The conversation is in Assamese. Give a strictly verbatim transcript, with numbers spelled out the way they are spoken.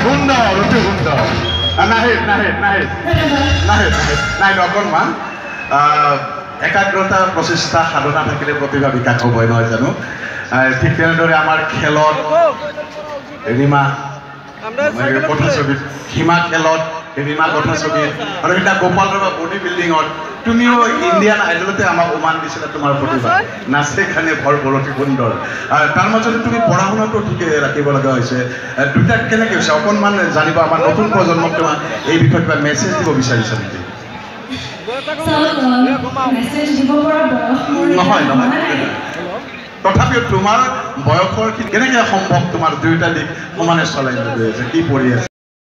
সুন্দৰ অতি সুন্দৰ নাহে নাহে নাহে নাহে নাহে অকণমান একাগ্ৰতা প্ৰচেষ্টা সাধনা থাকিলে প্ৰতিভা বিকাশ হ'বই নহয় জানো ঠিক তেনেদৰে আমাৰ খেলত ৰীমা কথাছবিত সীমা খেলত ৰীমা কথাছবিত আৰু সেইদিনা গোপাল ৰবা বডি বিল্ডিঙত তুমিও ইণ্ডিয়ান আইডলতে আমাক উমান দিছিলা তোমাৰ প্ৰতিভা নাচে খানে ভৰ বৰতি সুন্দৰ তাৰ মাজতে তুমি পঢ়া শুনাটো ঠিকে ৰাখিব লগা হৈছে দুটা কেনেকৈ হৈছে অকণমান জানিব আমাৰ নতুন প্ৰজন্মক তোমাৰ এই বিষয়ে কিবা মেছেজ দিব বিচাৰিছা নেকি নহয় নহয় তথাপিও তোমাৰ বয়সৰ কেনেকৈ সম্ভৱ তোমাৰ দুয়োটা দিশ সমানে চলাই লৈ আছে কি পঢ়ি আছে